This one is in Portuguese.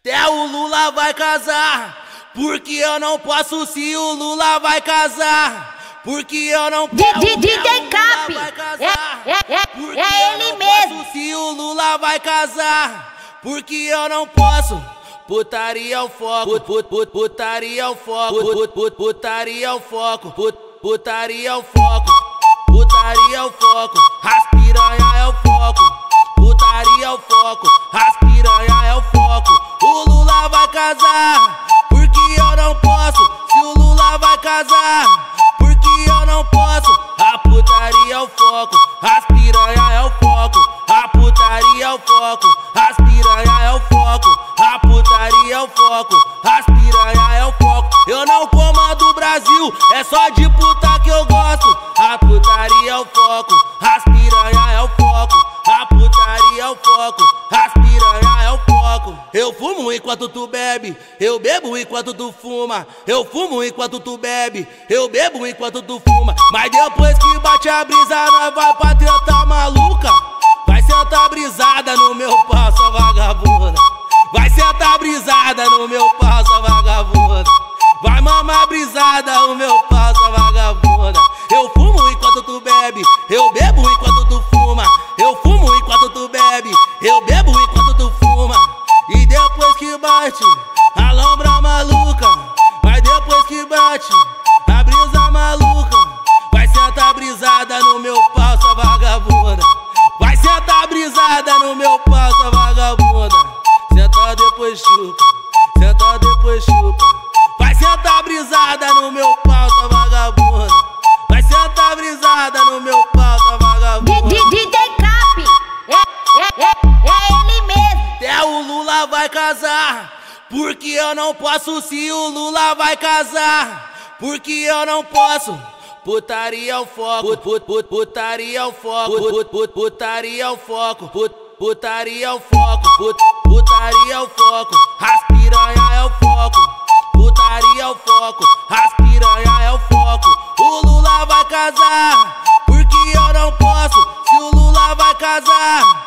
Até o Lula vai casar, porque eu não posso se o Lula vai casar. Porque eu não posso. DJ Cap, é ele mesmo. Se o Lula vai casar, porque eu não posso. Putaria ao foco, putaria ao foco, putaria ao foco, putaria ao foco, putaria ao foco, as piranha é o foco, putaria ao foco, as piranha é o foco. O Lula vai casar, porque eu não posso. Se o Lula vai casar, porque eu não posso. A putaria é o foco, as piranha é o foco, a putaria é o foco, as piranha é o foco, a putaria é o foco, as piranha é o foco. Eu não comando o Brasil, é só de puta que eu gosto. A putaria é o foco, as piranha é o foco, a putaria é o foco, as piranha é o foco. Eu fumo enquanto tu bebe, eu bebo enquanto tu fuma. Eu fumo enquanto tu bebe, eu bebo enquanto tu fuma. Mas depois que bate a brisa, nós vai pra treta maluca. Vai sentar brisada no meu pau, sua vagabunda. Vai sentar brisada no meu pau, sua vagabunda. Vai mamar brisada no meu pau, sua vagabunda. Eu fumo enquanto tu bebe, eu bebo enquanto tu fuma. Eu fumo enquanto tu bebe, eu bebo enquanto tu fuma. E depois que bate a lombra maluca, mas depois que bate a brisa maluca, vai sentar brisada no meu pau, sua vagabunda. Vai sentar brisada no meu pau, sua vagabunda. Senta depois chupa, senta depois chupa. Vai sentar brisada no meu pau, sua vagabunda. Vai sentar brisada no meu pau, sua vagabunda. DJ Cap, é ele mesmo. Até o Lula vai casar, porque eu não posso se o Lula vai casar. Porque eu não posso. Putaria ao foco, putaria ao foco, putaria ao foco, putaria ao foco, putaria ao foco, as piranha é o foco, putaria ao foco, as piranha é o foco. O Lula vai casar, porque eu não posso. Se o Lula vai casar,